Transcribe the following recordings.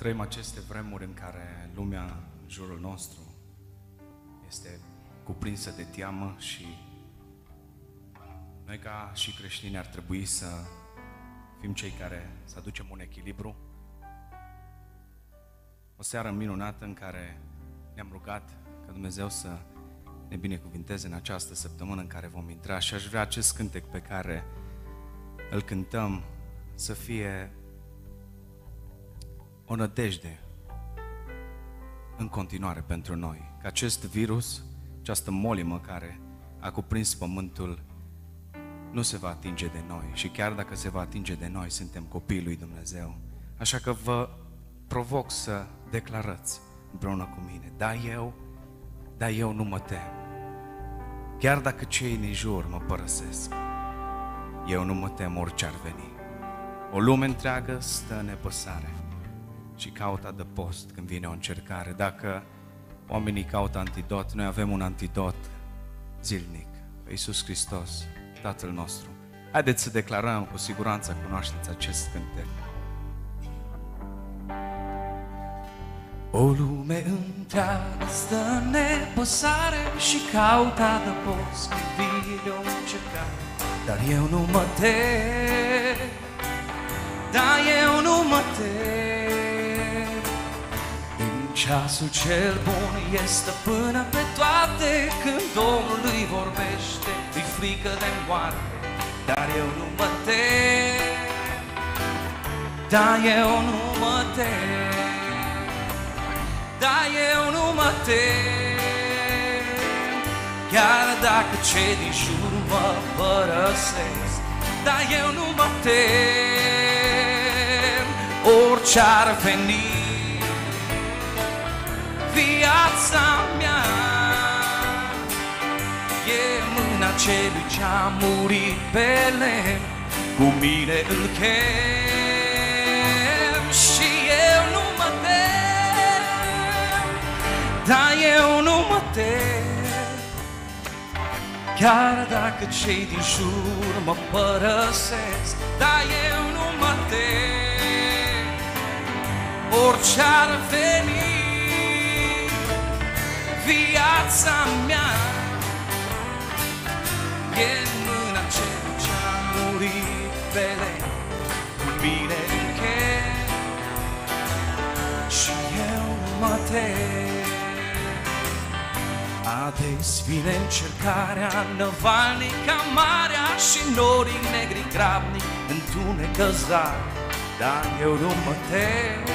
Trăim aceste vremuri în care lumea în jurul nostru este cuprinsă de teamă și noi ca și creștini ar trebui să fim cei care să aducem un echilibru. O seară minunată în care ne-am rugat ca Dumnezeu să ne binecuvinteze în această săptămână în care vom intra și aș vrea acest cântec pe care îl cântăm să fie o nădejde în continuare pentru noi. Că acest virus, această molimă care a cuprins pământul nu se va atinge de noi și chiar dacă se va atinge de noi, suntem copiii lui Dumnezeu. Așa că vă provoc să declarați împreună cu mine: da, eu nu mă tem. Chiar dacă cei din jur mă părăsesc, eu nu mă tem orice ar veni. O lume întreagă stă în nepăsare și caută adăpost când vine o încercare. Dacă oamenii caută antidot, noi avem un antidot zilnic, pe Iisus Hristos, Tatăl nostru. Haideți să declarăm, cu siguranță cunoașteți acest cântec. O lume întreagă stă în nepăsare și caută adăpost când vine o încercare. Dar eu nu mă tem, dar eu nu mă tem. În ceasul cel bun este până pe toate, când Domnul îi vorbește, îi frică de moarte. Dar eu nu mă tem, dar eu nu mă tem, dar eu nu mă tem. Chiar dacă cei din jur mă părăsesc, dar eu nu mă tem. Orice ar veni, viața mea e în mâna celui ce-a murit pe lemn. Cu mine îl chem și eu nu mă tem, dar eu nu mă tem. Chiar dacă cei din jur mă părăsesc, dar eu nu mă tem. Orice ar veni, viața mea e în mâna celui ce-a murit pe lemn. Cu mine în chem și eu nu mă tem. Ades vine încercarea năvalnică, marea și norii negri grabnic, întunecă zar. Dar eu nu mă tem,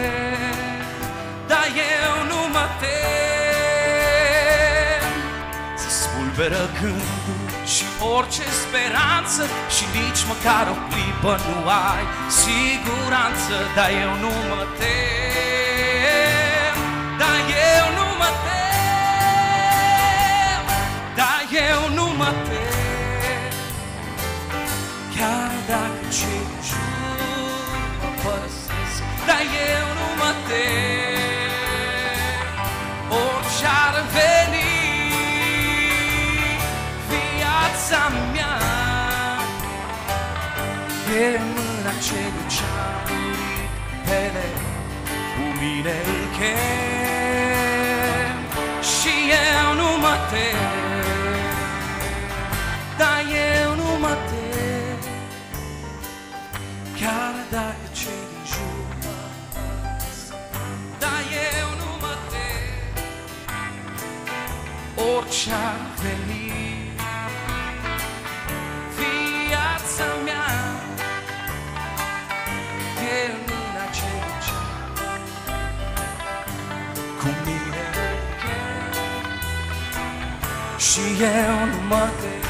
dar eu nu mă tem. Se spulberă gândul și orice speranță și nici măcar o clipă nu ai siguranță. Dar eu nu mă tem, dar eu nu mă tem, dar eu nu mă tem. Chiar dacă cei din jur mă părăsesc, dar eu nu mă tem. Orice ar veni, viața mea e în mâna celui ce-a murit pe lemn. Cu mine îl chem și eu nu mă tem, dar eu nu mă tem. Chiar dacă cei din jur mă părăsesc, dar eu nu mă tem. Orice ar veni, viața mea e în mâna celui ce cu mine îl chem și eu nu mă tem.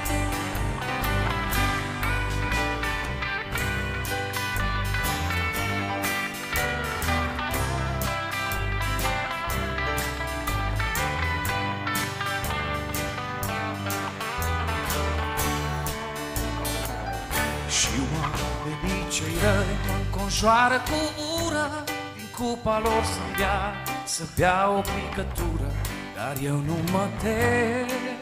Și oamenii cei răi mă înconjoară cu ură, din cupa lor să-mi dea, să bea o picătură. Dar eu nu mă tem,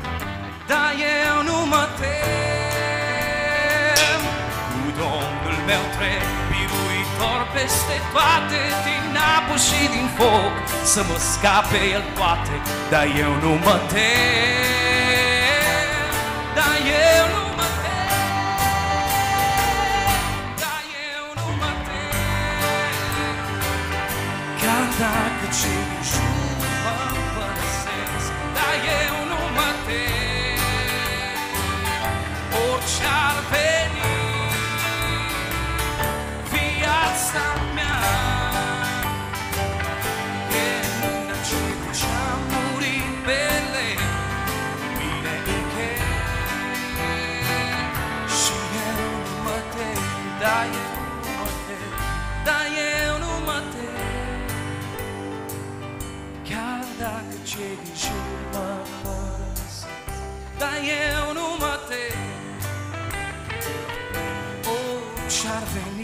dar eu nu mă tem. Cu Domnul meu trec biruitor peste toate, din apă și din foc, să mă scape el poate, dar eu nu mă tem, dar eu nu mă tem, dar eu nu mă tem, chiar dacă cei din jur mă părăsesc, dar eu nu mă tem, orice-ar veni viața mea, e mâna ce ce-a murit pe lei, mine încheie, și eu nu mă tem, dar eu nu mă tem, dar eu nu mă tem, chiar dacă cei din jur mă părăsesc, dar eu nu mă tem, orice-ar veni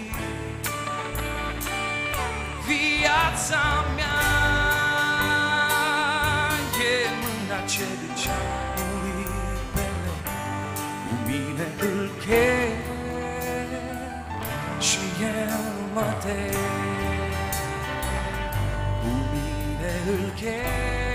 viața mea, e mâna ce de ce-a murit pe lei, cu mine îl cheie, și eu nu mă tem, cu mine îl cheie.